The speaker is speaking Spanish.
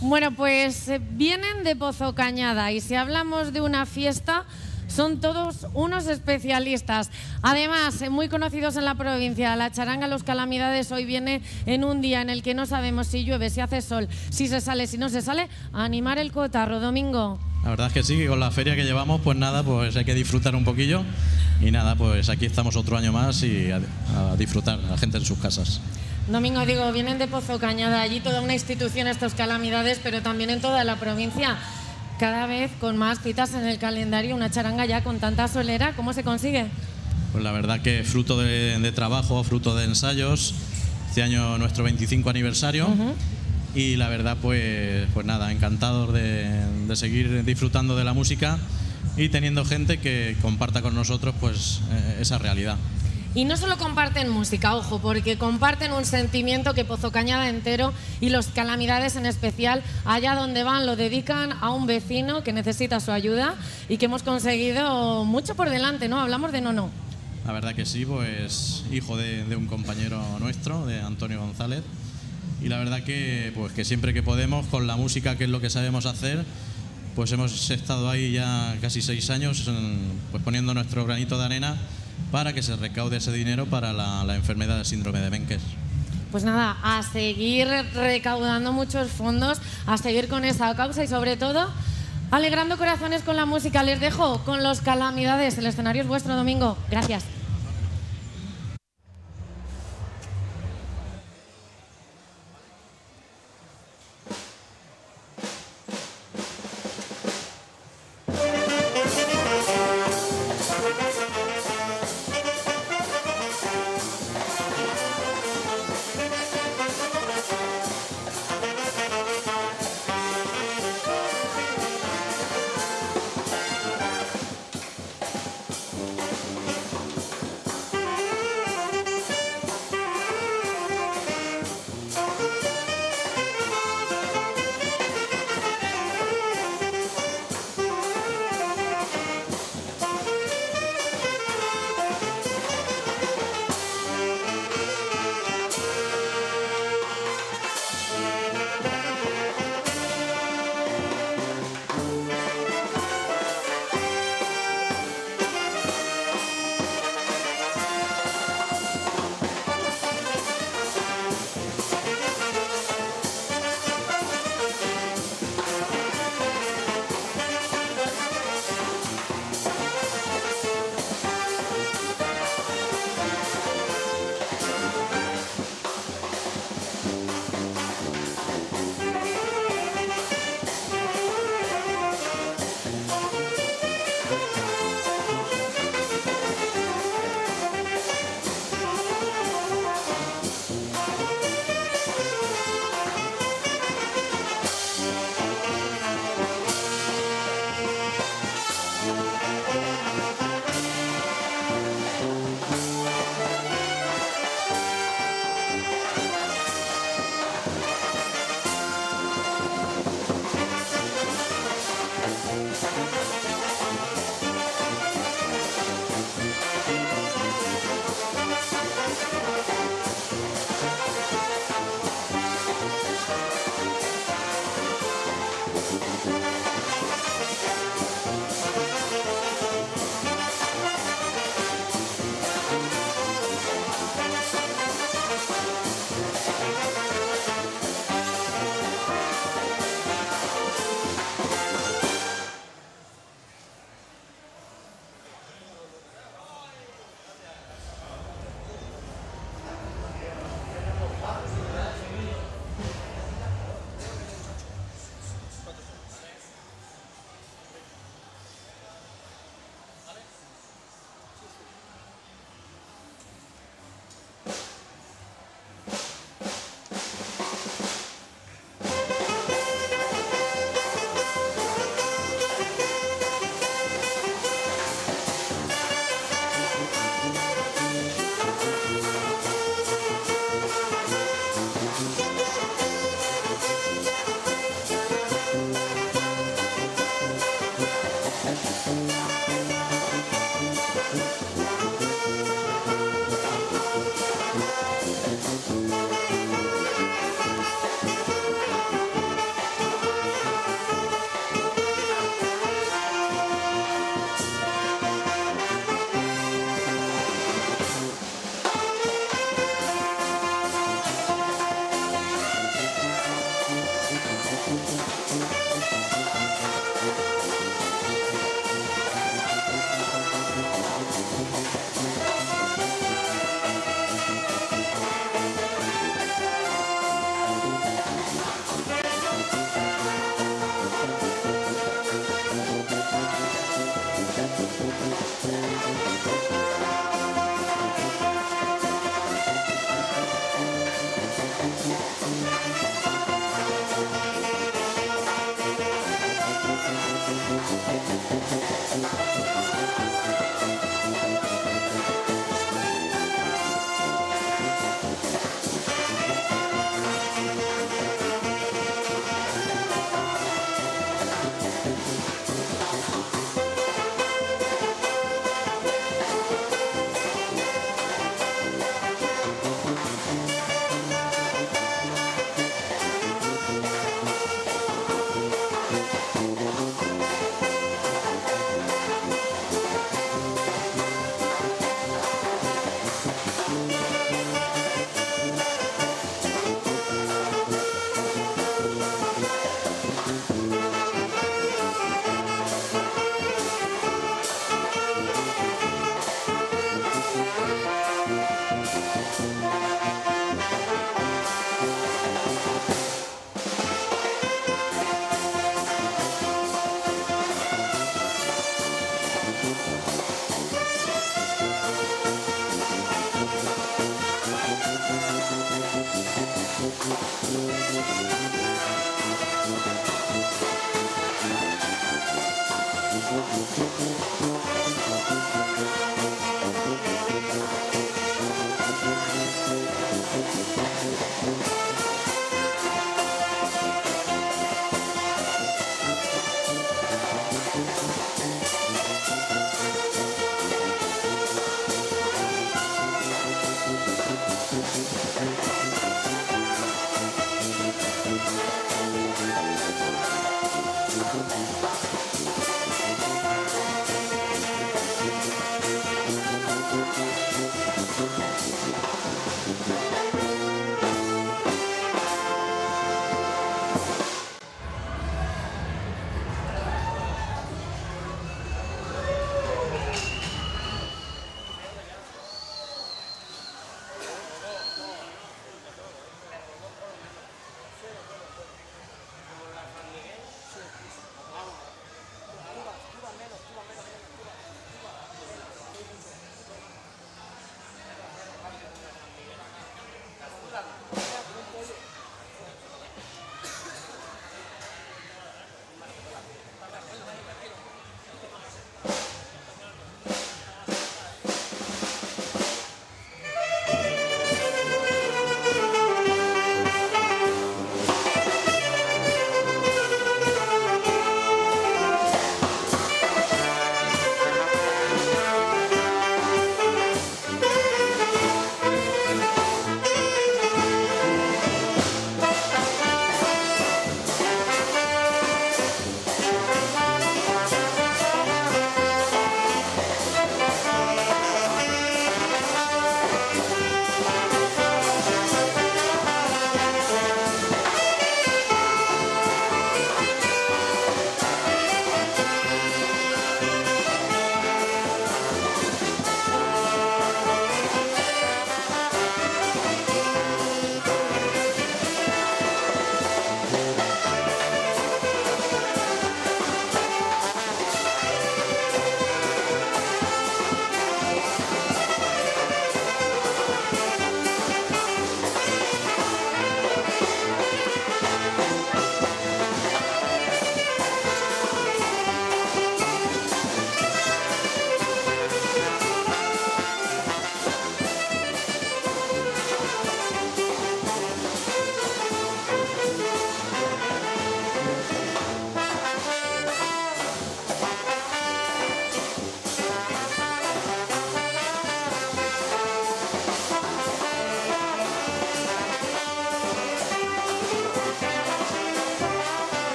Bueno, pues vienen de Pozo Cañada y si hablamos de una fiesta, son todos unos especialistas. Además, muy conocidos en la provincia. La charanga Los Calamidades hoy viene en un día en el que no sabemos si llueve, si hace sol, si se sale, si no se sale, a animar el cotarro. Domingo. La verdad es que sí, que con la feria que llevamos, pues nada, pues hay que disfrutar un poquillo. Y nada, pues aquí estamos otro año más y a disfrutar, la gente en sus casas. Domingo, digo, vienen de Pozo Cañada, allí toda una institución estos Calamidades, pero también en toda la provincia. Cada vez con más citas en el calendario, una charanga ya con tanta solera, ¿cómo se consigue? Pues la verdad que fruto de trabajo, fruto de ensayos, este año nuestro 25 aniversario y la verdad pues nada, encantados de seguir disfrutando de la música y teniendo gente que comparta con nosotros pues esa realidad. Y no solo comparten música, ojo, porque comparten un sentimiento que Pozo Cañada entero y Los Calamidades en especial, allá donde van, lo dedican a un vecino que necesita su ayuda y que hemos conseguido mucho por delante, ¿no? Hablamos de Nono. La verdad que sí, pues hijo de un compañero nuestro, de Antonio González, y la verdad que, pues, que siempre que podemos, con la música, que es lo que sabemos hacer, pues hemos estado ahí ya casi 6 años, pues poniendo nuestro granito de arena para que se recaude ese dinero para la enfermedad del síndrome de Menkes. Pues nada, a seguir recaudando muchos fondos, a seguir con esa causa y sobre todo alegrando corazones con la música. Les dejo con Los Calamidades. El escenario es vuestro, Domingo. Gracias.